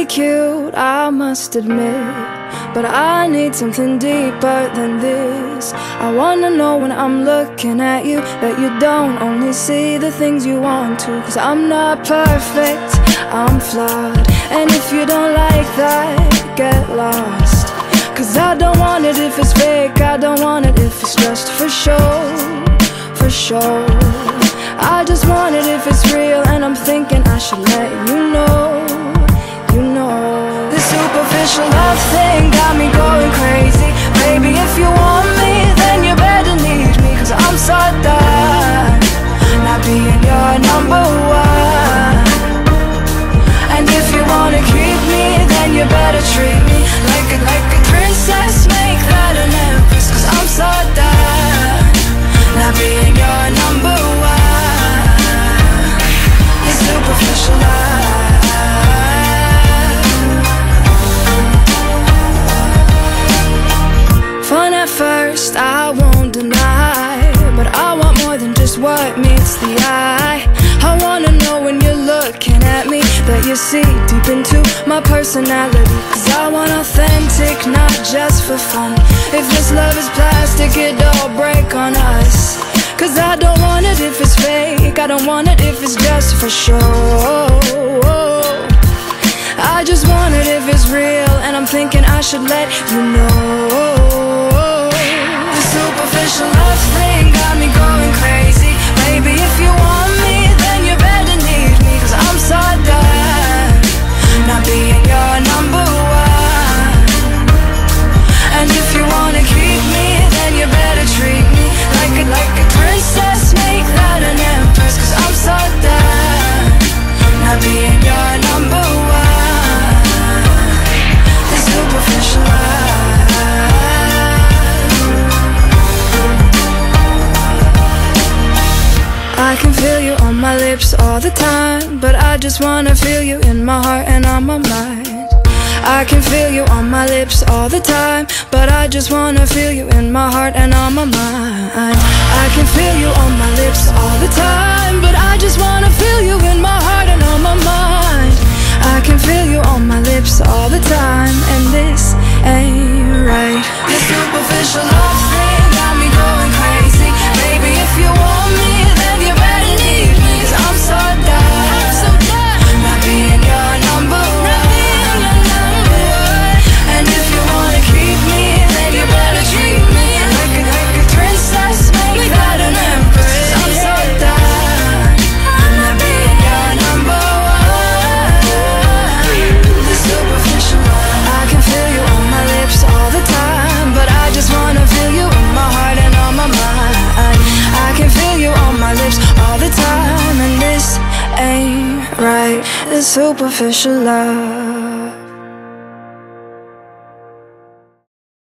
really cute, I must admit, but I need something deeper than this. I wanna know when I'm looking at you that you don't only see the things you want to. Cause I'm not perfect, I'm flawed, and if you don't like that, get lost. Cause I don't want it if it's fake, I don't want it if it's just for show, for show. I just want it if it's real, and I'm thinking I should let you know, you know. This superficial love thing got me going crazy. Baby, if you want me, then you better need me. Cause I'm so done not being your number one. And if you wanna keep me, then you better treat me like a princess, make that an empress. Cause I'm so done not being your number one. This superficial love. Fun at first, I won't deny, but I want more than just what meets the eye. I wanna know when you're looking at me that you see deep into my personality. Cause I want authentic, not just for fun. If this love is plastic, it all break on us. Cause I don't want it if it's fake, I don't want it if it's just for show. I just want it if it's real, and I'm thinking I should let you know. The superficial love thing got me going crazy. Baby, if you want me, then you better need me. Cause I'm so done not being your number one. And if you wanna keep me, then you better treat me like a princess, make that an empress. Cause I'm so done not being your number one. The superficial love. I can feel you on my lips all the time, but I just wanna feel you in my heart and on my mind. I can feel you on my lips all the time, but I just wanna feel you in my heart and on my mind. I can feel you on my lips all the time, but I just wanna feel you in my heart and on my mind. I can feel you on my lips all the time, and this ain't right. The superficial love thing got me going crazy. Baby, if you want me, then you better need me. Cause I'm so done not being your number one. And if you wanna keep me, then you better treat me like a princess, make that an empress. I'm so done not being your number one. The superficial love. I can feel you on my lips all the time, but I just wanna feel you in my heart and on my mind. I can feel you on my lips all the time, and this ain't right. The superficial love.